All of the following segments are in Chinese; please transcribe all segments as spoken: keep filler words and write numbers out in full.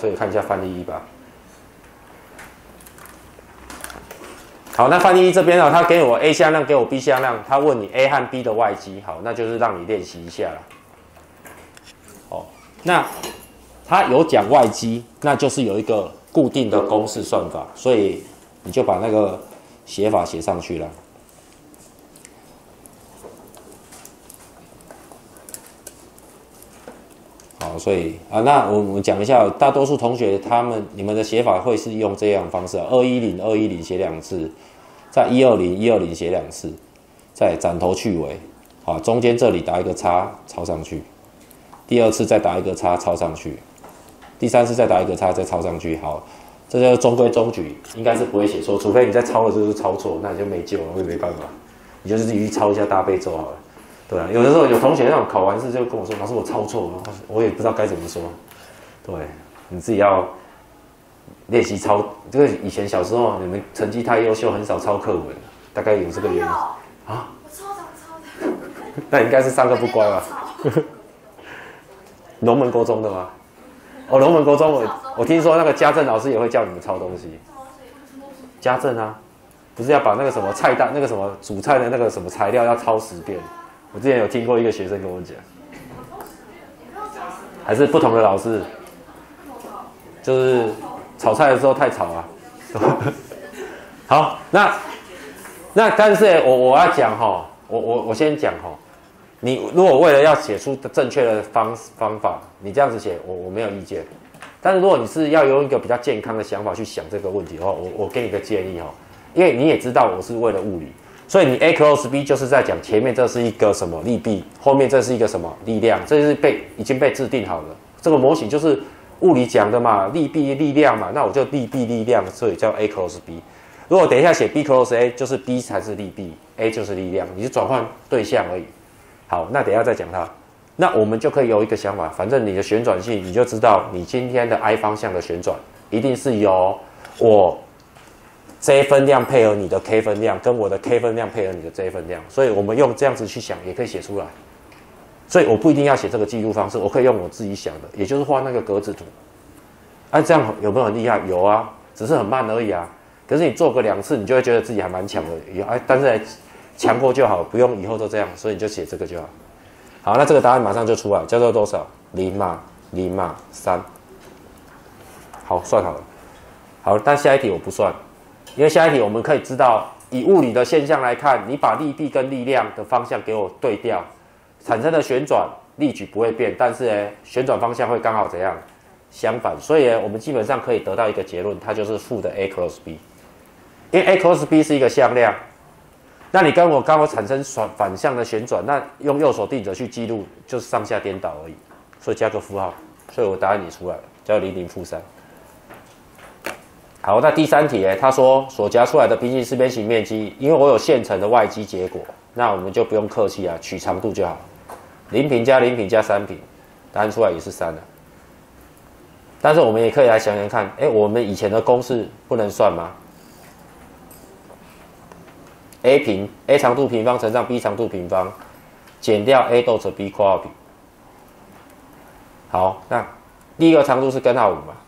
所以看一下范例一吧。好，那范例一这边啊，他给我 A 向量，给我 B 向量，他问你 A 和 B 的外积，好，那就是让你练习一下了。哦，那他有讲外积，那就是有一个固定的公式算法，所以你就把那个写法写上去了。好，所以啊，那我们讲一下，大多数同学他们你们的写法会是用这样的方式啊，二一零二一零写两次，在一二零一二零写两次，再斩头去尾，好，中间这里打一个叉抄上去，第二次再打一个叉抄上去，第三次再打一个叉再抄上去，好，这就是中规中矩，应该是不会写错，除非你在抄的就是抄错，那你就没救了，我也没办法，你就是自己去抄一下大悲咒好了。对啊，有的时候有同学那种考完试就跟我说：“老师，我抄错了。”我也不知道该怎么说。对，你自己要练习抄。这个以前小时候你们成绩太优秀，很少抄课文，大概有这个原因。啊？ 我超常抄的。 那应该是上课不乖吧？龙门国中的吗？哦，龙门国中我我听说那个家政老师也会叫你们抄东西。家政啊，不是要把那个什么菜单、那个什么煮菜的那个什么材料要抄十遍。我之前有听过一个学生跟我讲，还是不同的老师，就是炒菜的时候太吵啊。好，那那但是我我要讲哈，我我我先讲哈，你如果为了要写出正确的方方法，你这样子写，我我没有意见。但是如果你是要用一个比较健康的想法去想这个问题的话，我我给你个建议哈，因为你也知道我是为了物理。所以你 A cross B 就是在讲前面这是一个什么力臂，后面这是一个什么力量，这是被已经被制定好了。这个模型就是物理讲的嘛，力臂力量嘛，那我就力臂力量，所以叫 A cross B。如果等一下写 B cross A， 就是 B 才是力臂 ，A 就是力量，你是转换对象而已。好，那等一下再讲它。那我们就可以有一个想法，反正你的旋转性，你就知道你今天的 I 方向的旋转一定是由我。J 分量配合你的 K 分量，跟我的 K 分量配合你的 J 分量，所以我们用这样子去想，也可以写出来。所以我不一定要写这个记录方式，我可以用我自己想的，也就是画那个格子图。哎、啊，这样有没有很厉害？有啊，只是很慢而已啊。可是你做个两次，你就会觉得自己还蛮强的。哎、啊，但是强过就好，不用以后都这样，所以你就写这个就好。好，那这个答案马上就出来，叫做多少？零嘛，零嘛，三。好，算好了。好，但下一题我不算。因为下一题我们可以知道，以物理的现象来看，你把力臂跟力量的方向给我对调，产生的旋转力矩不会变，但是呢，旋转方向会刚好怎样？相反，所以呢，我们基本上可以得到一个结论，它就是负的 A cross B。因为 A cross B 是一个向量，那你跟我刚好产生反向的旋转，那用右手定则去记录，就是上下颠倒而已，所以加个负号，所以我答案也出来了，叫零零负三。好，那第三题呢？他说所夹出来的平行四边形面积，因为我有现成的外积结果，那我们就不用客气啊，取长度就好。零平加零平加三平，答案出来也是三了。但是我们也可以来想想看，哎，我们以前的公式不能算吗 ？A 平 A 长度平方乘上 B 长度平方，减掉 A 逗扯 B 括号平。好，那第一个长度是根号五嘛？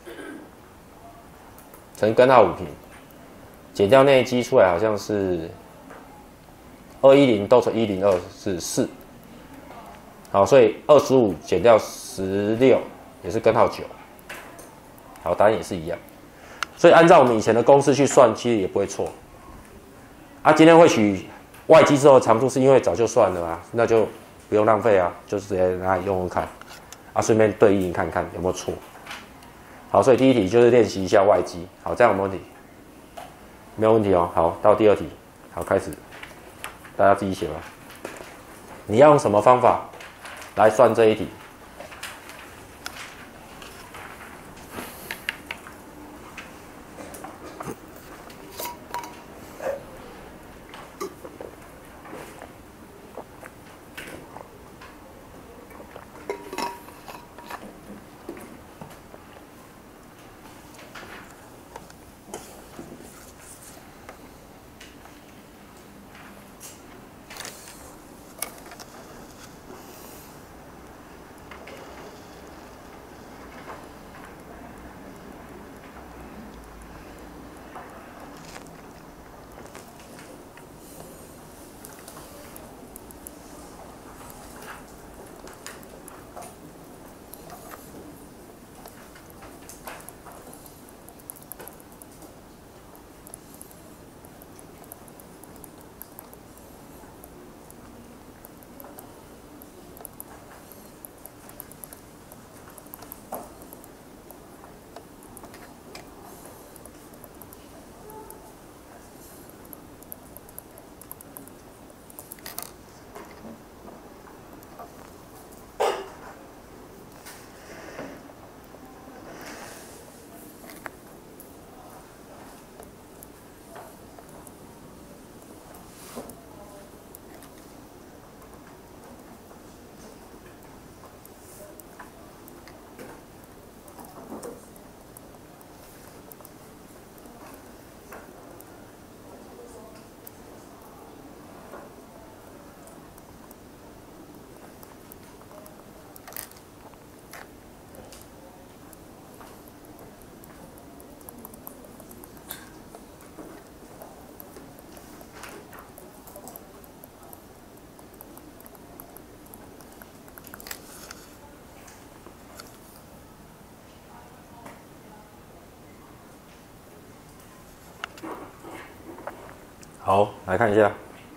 乘根号五平，减掉内积出来好像是二一零逗乘一零二是四，好，所以二十五减掉十六也是根号九，好，答案也是一样，所以按照我们以前的公式去算，其实也不会错。啊，今天会取外积之后的长度，是因为早就算了啊，那就不用浪费啊，就直接拿来用用看，啊，顺便对应看看有没有错。好，所以第一题就是练习一下外积。好，这样有没有问题？没有问题哦。好，到第二题，好，开始，大家自己写吧。你要用什么方法来算这一题？ 好，来看一下。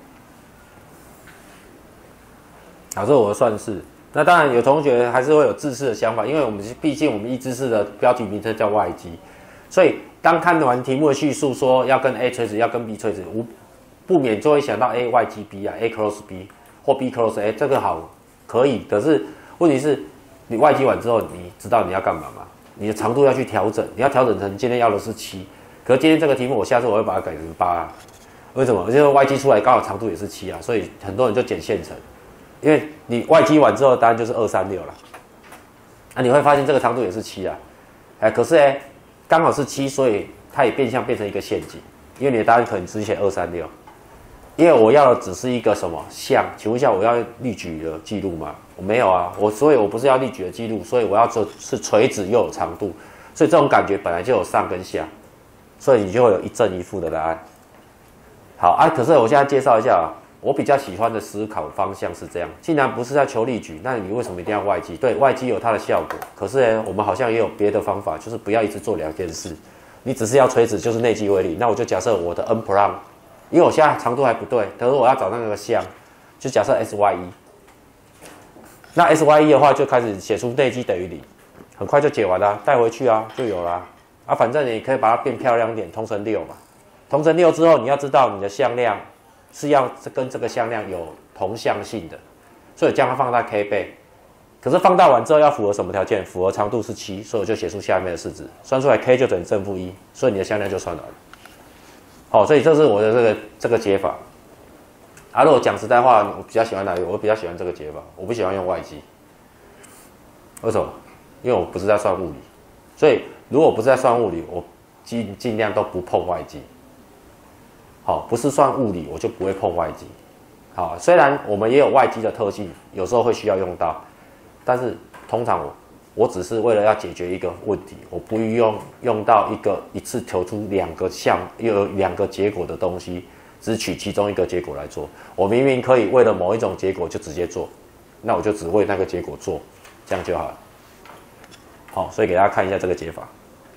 好，这是我的算式。那当然有同学还是会有自私的想法，因为我们毕竟我们一知识的标题名称叫外积，所以当看完题目的叙述说要跟 A 垂直，要跟 B 垂直，无不免就会想到 A 外积 B 啊 ，A cross B 或 B cross A， 这个好可以，可是问题是你外积完之后，你知道你要干嘛吗？你的长度要去调整，你要调整成今天要的是七，可是今天这个题目我下次我会把它改成八啊，为什么？因为外积出来刚好长度也是七啊，所以很多人就捡现成。因为你外积完之后，答案就是二三六了。那、啊、你会发现这个长度也是七啊，哎，可是哎，刚好是七，所以它也变相变成一个陷阱。因为你的答案可能只写二三六，因为我要的只是一个什么项？请问一下，我要例举的记录吗？我没有啊，我所以我不是要例举的记录，所以我要做是垂直又有长度，所以这种感觉本来就有上跟下，所以你就会有一正一负的答案。好啊，可是我现在介绍一下啊。我比较喜欢的思考方向是这样：既然不是在求例举，那你为什么一定要外积？对，外积有它的效果，可是呢，我们好像也有别的方法，就是不要一直做两件事。你只是要垂直，就是内积为例，那我就假设我的 n prime， 因为我现在长度还不对，可是我要找那个项，就假设 s y 一。那 s y 一的话，就开始写出内积等于零，很快就解完了，带回去啊，就有了啊。反正你可以把它变漂亮一点，通成六嘛。通成六之后，你要知道你的向量。是要跟这个向量有同向性的，所以将它放大 k 倍。可是放大完之后要符合什么条件？符合长度是七，所以我就写出下面的式子，算出来 k 就等于正负一，所以你的向量就算完了。好，所以这是我的这个这个解法。啊，如果讲实在话，我比较喜欢哪一个？我比较喜欢这个解法，我不喜欢用外积。为什么？因为我不是在算物理，所以如果我不是在算物理，我尽尽量都不碰外积。好，不是算物理，我就不会碰外积。好，虽然我们也有外积的特性，有时候会需要用到，但是通常我我只是为了要解决一个问题，我不用用到一个一次求出两个项有两个结果的东西，只取其中一个结果来做。我明明可以为了某一种结果就直接做，那我就只为那个结果做，这样就好了。好，所以给大家看一下这个解法。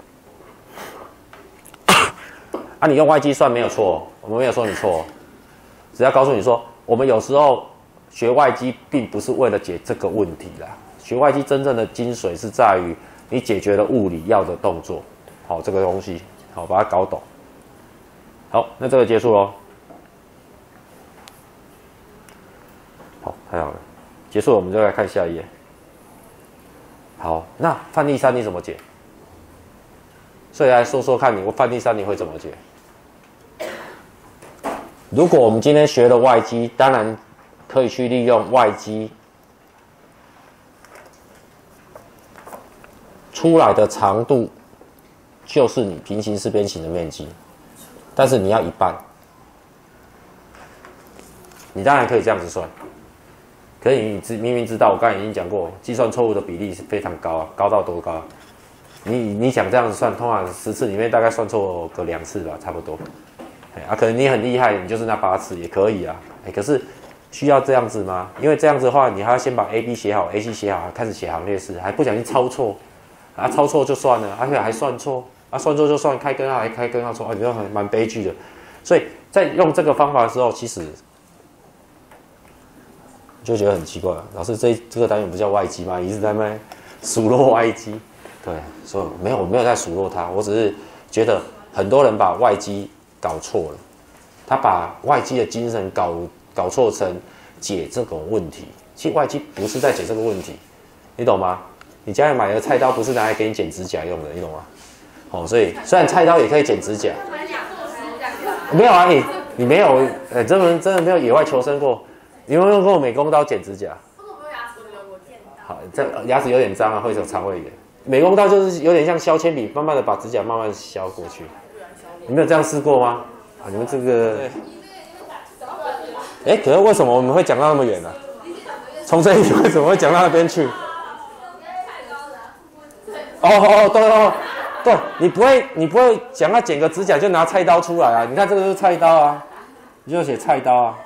啊，你用外积算没有错，我们没有说你错，只要告诉你说，我们有时候学外积并不是为了解这个问题啦，学外积真正的精髓是在于你解决了物理要的动作，好，这个东西，好，把它搞懂。好，那这个结束咯。好，太好了，结束了，我们就来看下一页。好，那范例三你怎么解？所以来说说看你范例三你会怎么解？如果我们今天学了外积，当然可以去利用外积出来的长度，就是你平行四边形的面积，但是你要一半。你当然可以这样子算，可是你明明知道，我刚才已经讲过，计算错误的比例是非常高啊，高到多高？你你想这样子算，通常十次里面大概算错个两次吧，差不多。啊，可能你很厉害，你就是那八次也可以啊。哎，可是需要这样子吗？因为这样子的话，你还要先把 A B 写好 ，A C 写好，开始写行列式，还不小心抄错，啊，抄错就算了，而且还算错，啊，算错就算，开根号还开根号错，啊，你就很蛮悲剧的。所以在用这个方法的时候，其实就觉得很奇怪，老师这这个单元不叫外积吗？一直在那数落外积，对，所以没有我没有在数落它，我只是觉得很多人把外积搞错了，他把外积的精神搞搞错成解这种问题。其实外积不是在解这个问题，你懂吗？你家里买的菜刀不是拿来给你剪指甲用的，你懂吗？哦，所以虽然菜刀也可以剪指甲，没有啊，你你没有，哎，真的真的没有野外求生过，你有没有用过美工刀剪指甲？好，这牙齿有点脏啊，会有肠胃炎。美工刀就是有点像削铅笔，慢慢的把指甲慢慢削过去。你没有这样试过吗？啊，你们这个，哎，可是为什么我们会讲到那么远呢、啊？从这一题为什么会讲到那边去？哦哦对哦，对，你不会你不会讲要剪个指甲就拿菜刀出来啊？你看这个就是菜刀啊，你就写菜刀啊。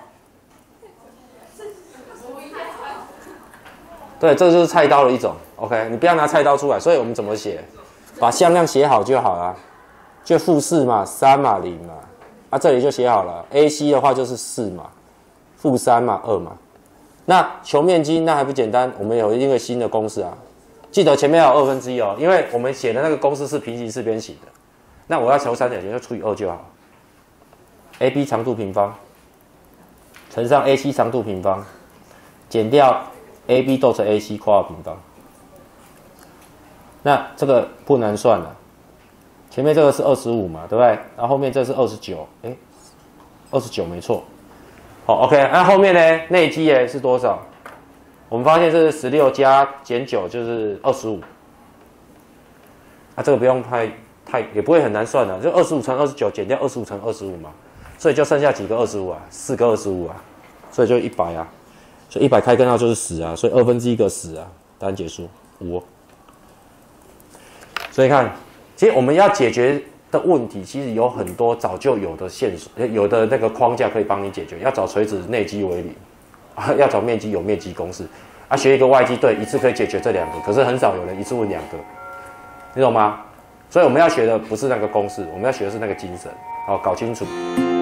对，这就是菜刀的一种。OK， 你不要拿菜刀出来，所以我们怎么写？把向量写好就好了。就负四嘛，三嘛，零嘛， 啊，这里就写好了 ，A C 的话就是四嘛，负三嘛，二嘛。那求面积那还不简单，我们有一个新的公式啊，记得前面要有二分之一哦，因为我们写的那个公式是平行四边形的，那我要求三角形就除以二就好 ，A B 长度平方乘上 A C 长度平方，减掉 A B 逗乘 A C 括号平方。那这个不难算了，前面这个是二十五嘛，对不对？然后后面这是二十九，哎，二十九没错。好 ，OK， 那后面呢？内积呢是多少？我们发现这是十六加减九就是二十五。啊，这个不用太太也不会很难算的，就二十五乘二十九减掉二十五乘二十五嘛，所以就剩下几个二十五啊？四个二十五啊，所以就一百啊，所以一百开根号就是十啊，所以二分之一个十啊，答案结束五、哦。所以看，其实我们要解决的问题，其实有很多早就有的线索，有的那个框架可以帮你解决。要找垂直内积为零，啊，要找面积有面积公式，啊，学一个外积，对，一次可以解决这两个，可是很少有人一次问两个，你懂吗？所以我们要学的不是那个公式，我们要学的是那个精神，好，搞清楚。